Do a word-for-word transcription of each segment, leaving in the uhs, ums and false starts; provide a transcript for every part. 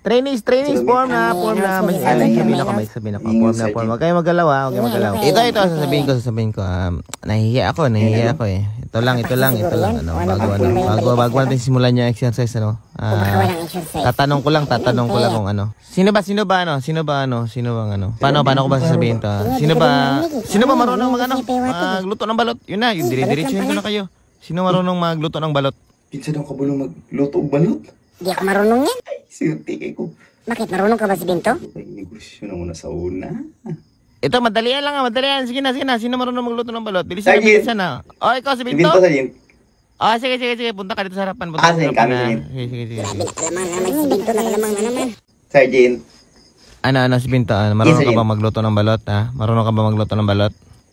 Trainees, trainees, form na, form na. May sabihin ako, may sabihin ako. Form na, form. Huwag kayong magalaw ah, huwag kayong magalaw. Ito, ito, sasabihin ko, sasabihin ko. Um, nahihiya ako, nahihiya ako eh. Ito lang, ito lang, ito lang. Ano, bago, ano, bago, bago natin simulan yung exercise, ano. Ah, tatanong ko lang, tatanong ko lang kung ano. Sino ba, sino ba, ano, sino ba, ano, sino bang, ano. Paano, paano ko ba sasabihin to? Sino ba, sino ba marunong mag, ano, magluto ng balot? Yun na, yung dire-diretsuhin ko na kayo. Sino marunong magluto ng balot? Kinsa daw ka ba nung magluto og balot? Di ako marunong yan. Ay, sirti kay ko. Bakit? Marunong ka ba si Binto? Ay, negosyo na muna sa una. Ito, madalian lang ah, madalian. Sige na, sige na. Sino marunong magluto ng balot? Bilisan na, bilisan na. O, ikaw si Binto? Binto sa Jin. Ah, sige, sige, sige. Punta ka dito sa harapan. Punta Ah, ka sige, sa harapan kami, na. sige. Sige, sige, sige. Grabe, nakalamang naman si Binto. Nakalamang na naman. Sir Jin. Ano, ano si Binto? Ano, marunong Yes, ka sige. ba magluto ng balot, ha? Marunong ka ba magluto ng balot?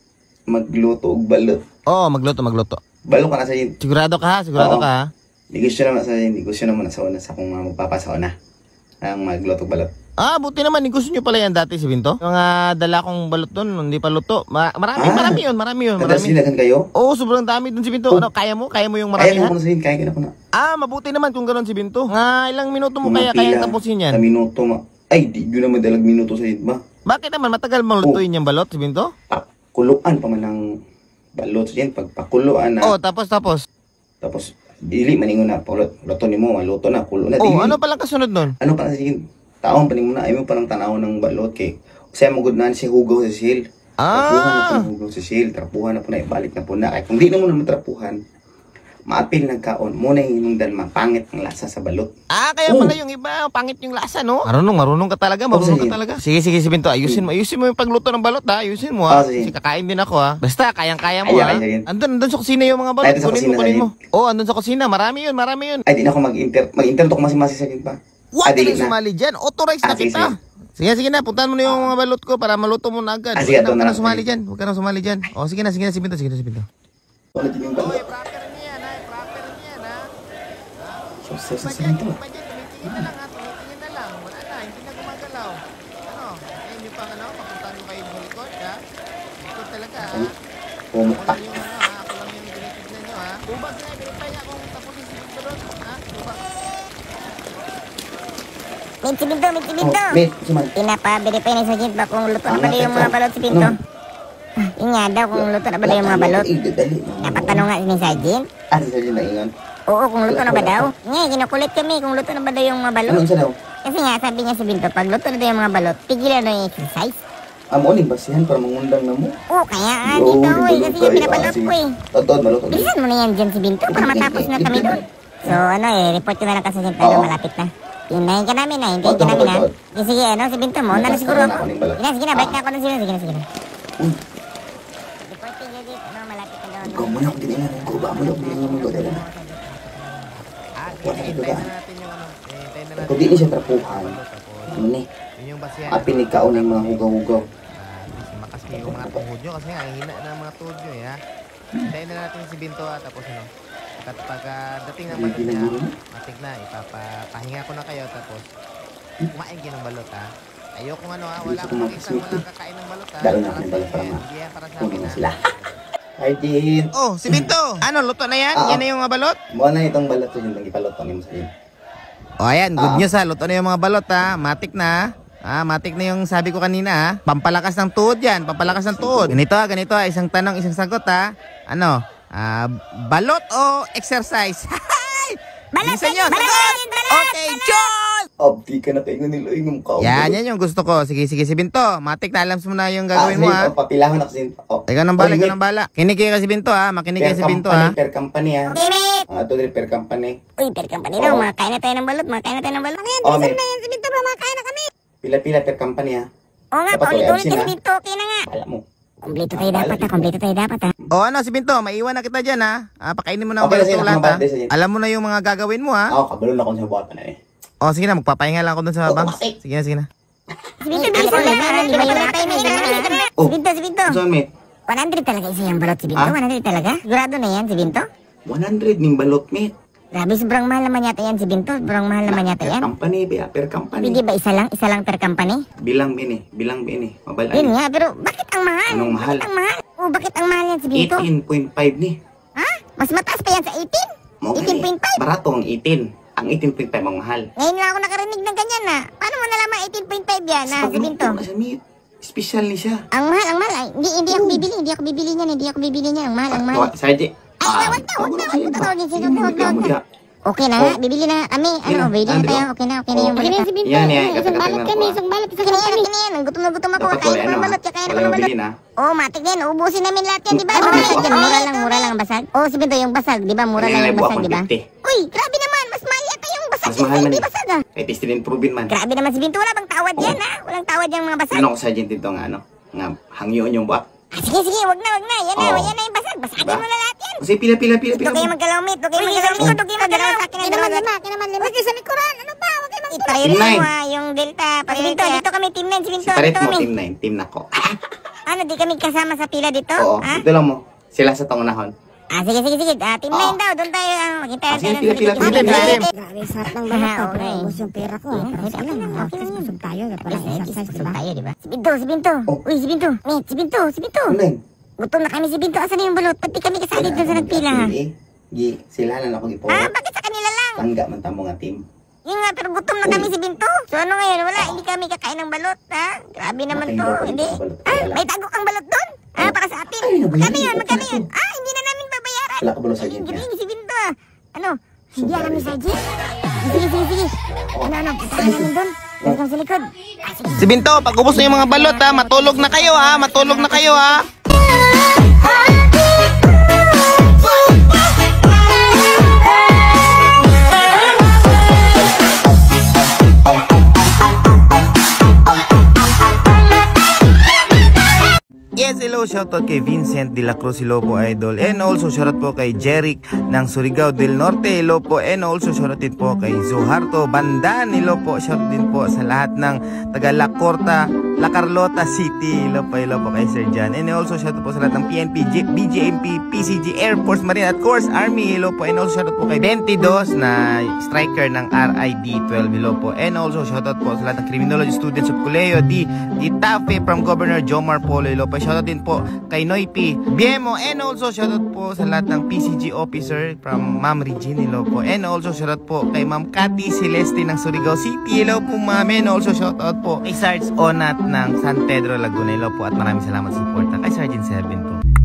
Magluto og balot. Oo, magluto, magluto. Balot ka na sa Jin. Sigurado ka, ha? Sigurado Oo. ka, ha? Negosyo naman sa Jin. Negosyo naman sa una sa kung uh, magpapasa na. Ang magluto og balot. Ah, buti naman. Gusto nyo pala yan dati si Binto? Yung mga dala kong balot doon, hindi pa luto. Ma marami, Ah, marami yun, marami yun, Nadas marami. sinagan kayo? Oo, sobrang dami doon si Binto. Oh. Ano, kaya mo? Kaya mo yung Kaya maramihan? ko na sa Jin. Kaya ko na ko na. Ah, mabuti naman kung gano'n si Binto. Nga, ilang minuto mo kaya Mga kaya pila tapusin yan? Sa minuto ma. Ay, di yun na madalag minuto sa Jin ba? Bakit naman? Matagal malutuin yung balot si Binto? Pakuluan pa man ang balot sa Jin. Pagpakuluan na. Oh, tapos, tapos. Tapos, dili maningon na. Pulot, luto ni mo. Maluto na. Kulo na. Oh, dili. ano palang kasunod nun? Ano pa sa Jin? Taong paning mo na. Ayaw mo pa ng tanaw ng balot kay. Kasi mo good na si hugaw sa sil. Trapuhan na po Ah! ng hugaw sa sil. Trapuhan na po na. Ibalik na po na. Kaya kung di na mo na matrapuhan, maapil nagkaon. Muna yung dan mapangit ang lasa sa balot. Ah, kaya Oh. pala yung iba, pangit yung lasa, no? Marunong, marunong ka talaga, marunong Oh, ka sige. talaga. Sige, sige, si Binto, ayusin mo, ayusin mo yung pagluto ng balot, ha? Ayusin mo, ha? Oh, sige. Kasi kakain din ako, ha? Basta, kayang-kaya mo, Ay, ha? ay, sige. Andun, andun sa kusina yung mga balot, Ay, andun sa kunin mo, kusina, kunin mo. sige. Oh, andun sa kusina, marami yun, marami yun. Ay, di na ako mag-inter. Mag-inter to kumasi-masi sa Jin pa. Huwag Ah, ka dili nang sumali dyan, authorize na Ah, sige, kita. Sige, sige na, puntahan mo na yung mga balot ko para maluto mo na agad. Ah, Huwag sige, ka na, huwag ito ka na nang lang, sumali sige. dyan, huwag ka nang sumali dyan. Oh, sige na, sige na, si Binto, sige na, si Binto. Wala din yung balot. proper niyan, ha? Proper niyan, ha? So, sa sa sa Jin to. Tumitingin na lang, ha? Tumitingin na lang. Wala na, hindi na gumagalaw. Ano? Ayun yung pang ano, papuntahan mo kayo sa likod, ha? Likod talaga, ha? Pumukta. Ako lang yung ano, ha? Ako lang yung tinitignan nyo, ha? Tubag na, verify niya kung tapusin si Victor doon, ha? Tubag. May si Binto, may si Binto. Oh, mate, suman. Pinapa-verify na sa Jin ba kung luto na Ah, ba yung mga teka. balot si Binto? Ano? Yun nga daw kung luto na ba yung mga balot. Ay, dali. Napatanong nga ni Sergeant. Ah, si Jin na ingon. Oo, kung luto na ba daw. Nga, kinukulit kami kung luto na ba daw yung mga balot. Ano isa daw? Kasi nga, sabi niya si Binto, pag luto na daw yung mga balot, tigilan na yung exercise. Amo ni basihan para mangundang na mo. Oo, kaya nga, Oo, dito, di eh, ba kasi tayo, yung pinapalot ah, ko eh. Totoo, maluto. Bilisan mo na yan dyan si Binto para matapos na kami doon. So, ano eh, report ko na lang kasi sa Oo. malapit na. Hintayin ka namin na, hintayin ka Oo, namin na. oo, oo. Sige, sige, ano, si Binto mo, na na siguro ako. Ako ng balot. Sige na, sige na, balik na ako na siguro, sige na, sige na. Uy, Reporting niya dito, ano, malapit na doon. ikaw muna kung tinignan ng kuba mo lang, bilang mo dala na. Ah, Wala ka hintayin ba? na natin yung ano. eh, Hintayin na natin. Kung di ni siya trapuhan, ano ni, Yun yung basihan. apinig kaon ng mga hugaw-hugaw. Ah, makas kayo yung mga tuhod nyo kasi nga, ang hina ng mga tuhod nyo, eh, ha? Hintayin na natin si Binto, ha? Tapos ano, at pagka dating ng balot niya, matik na, ipapahinga ko na kayo, tapos kumain kayo ng balot, ha? Ayokong ano, ha? Wala akong isang walang kakain ng balot, ha? Dalo na ako ng balot para ma- Hindi yan para sa Kung amin, ano ha? sila. Ay, Jin. Oh, si Binto! Ano, luto na yan? Oo. Yan na yung mga balot? Mo na itong balot sa Jin, nang ipalot ni mo sa Jin. O ayan, good Ah. news ha. Luto na yung mga balot ha. Matik na. Ah, matik na yung sabi ko kanina ha. Pampalakas ng tuhod yan. Pampalakas ng tuhod. Ganito ha, ganito ha. Isang tanong, isang sagot ha. Ano? Ah, balot o exercise? Balot! Bilisan nyo, Balot! sagot! Balot! Okay, John! Abdi ka na tayo nila yung kao. Yan, yan yung gusto ko. Sige, sige, si Binto. Matik na, alam mo na yung gagawin mo ha. Papilahon ako sa Jin. Oh. Ikaw nang bala, Oh, ikaw nang bala. Kinig kayo si Binto ha. Makinig kayo Per si Binto company, ha. per company ha. Dimit! Ang ato din per company. Uy, per company daw, Oo. makakain na tayo ng balot, makakain na tayo ng balot. Ano yan, Oh, bilisan may- na yan si Binto ba, makakain na kami. Pila-pila per company ha. Oo nga, Dapat paulit-ulit wala ka si absent, Binto, okay na nga. Alam mo. Kompleto tayo dapat ha, kompleto tayo dapat ha. O ano, si Binto, maiwan na kita dyan ha. Ah, pakainin mo na ang Okay na balot sila, ko lahat mga ha. bata sa Jin. Alam mo na yung mga gagawin mo ha. Ako, kabalo na akong sa bata na eh. O sige na, magpapahinga lang ako dun sa Oh, bang. kasi- Sige na, sige na. Si Binto, bilisan na ha, di ba yung natay na yun ha? Oh. Si Binto, si Binto. Saan mate? one hundred talaga isa yung balot si Binto, Ah? one hundred talaga. Sigurado na yan si Binto. one hundred ning balot mate. Grabe, sobrang mahal naman yata yan si Binto, sobrang mahal naman yata Per yan. company ba? Per company. Pwede ba isa lang, isa lang per company? Bilang bini, bilang bini. Mabalay. Yun nga, pero bakit ang mahal? Anong mahal? Bakit ang mahal? Oh, bakit ang mahal yan si Binto? eighteen point five ni. Ha? Mas mataas pa yan sa eighteen? Mo eighteen point five? Barato ang eighteen. ang eighteen point five ang mahal. Ngayon lang ako nakarinig ng ganyan na. Paano mo nalaman eighteen point five yan na si Binto? Kasi may special ni siya. Ang mahal, ang mahal. Ay, hindi, hindi ako bibili, hindi ako bibili niyan, hindi ako bibili niyan. Ang mahal, ang mahal. Sarge. Ay, wag na, wag na, wag na, tawagin sila, wag na, wag na. Okay na nga, bibili na nga kami. Ano, bibili na tayo. Okay na, okay na yung balot. Yan, yan. Isang balot kami, isang balot, isang balot kami. Yan, yan, gutom na gutom ako. Kakain ko ng balot, kakain ko ng balot. Oh, matik yan. Ubusin namin lahat yan, di ba? Mura lang yan, mura lang, mura lang ang basag. Oh, si Binto, yung basag, di ba? Mura lang yung basag, di ba? Uy, grabe naman, mas mahal yata yung basag. Mas mahal man Hindi eh. basag ah. Kay tested and proven man. Grabe naman si Binto, wala bang tawad yan ha? Walang tawad yung mga basag. Ano ko Sergeant dito nga ano? Nga hangyoon yung buwak. Ah, sige, sige, wag na, wag na. Yan na, Oo. yan na yung basag. Basagin Diba? mo na lahat yan. Kasi pila pila pila pila. Huwag kayo magkalawmit, huwag kayo magkalawmit. Huwag kayo magkalawit sa akin ang dalawa. Huwag kayo naman lima. Huwag kayo sa likuran. Ano ba? Huwag kayo magkalawit. Ipareho Team nine. mo ah, yung Delta. Si Binto, dito kami, team nine. Si Binto, Paret dito mo kami. team nine, team nako. Ano, di kami kasama sa pila dito? Oo, Ha? dito lang mo. Sila sa tangunahon. Ah, sige, sige, sige. Ah, team Oo. nine daw. Doon tayo. Ah, maghintay Ah, sige, tayo. pila, pila, pila, pila. Grabe, sarap ng balot. Ah, okay. Ubus yung pera ko. Okay lang, okay lang. Busog tayo. Walang exercise, busog tayo, di ba? Si Binto, si Binto. Oh. Uy, si Binto. Met, si Binto, si Binto. Ano yun? Gutom na kami si Binto. Asan na yung balot? Pati kami kasali doon sa nagpila, ha? Eh, gi, sila na ako gipo. Ah, bakit sa kanila lang? Tangga man tamo nga team. Yung nga, pero gutom na kami si Binto. So ano ngayon? Wala, hindi kami kakain ng balot, ha? Grabe naman to. Makain daw Hindi. kami sa balot. Ah, Wala. may tago kang balot doon? Ah, para sa atin. Ay, nabayaran Magkano yun? ko. Magkano yun? Ito. Ah, hindi na namin babayaran. Wala ka ba lo sa Ay, agent galing niya? si Binto, ah. Ano? Hindi Sobra alam ni rin. Sergeant? Sige, sige, sige. Ano, ano? Punta ka namin doon. Doon kang sa likod. Ah, sige. Si Binto, pag ubos na yung mga balot ha, matulog na kayo ha, matulog na kayo ha. Yes, hello, shoutout kay Vincent de la Cruz, hello po idol. And also shoutout po kay Jeric ng Surigao del Norte, hello po. And also shoutout din po kay Zuharto Bandan, hello po. Shoutout din po sa lahat ng taga La Corta, La Carlota City, hello po, hello po kay Sir John. And also shoutout po sa lahat ng P N P, B J M P, P C G, Air Force, Marine, at course Army, hello po. And also shoutout po kay twenty-two na striker ng R I D twelve, hello po. And also shoutout po sa lahat ng criminology students of Colegio di Itafe from Governor Jomar Polo, hello po. Shoutout din po kay Noypi Biemo. And also shoutout po sa lahat ng P C G officer from Ma'am Regine, hello po. And also shoutout po kay Ma'am Cathy Celeste ng Surigao City, hello po ma'am. And also shoutout po kay Sarge Onat ng San Pedro Laguna, hello po. At maraming salamat sa suporta kay Sergeant Seven po.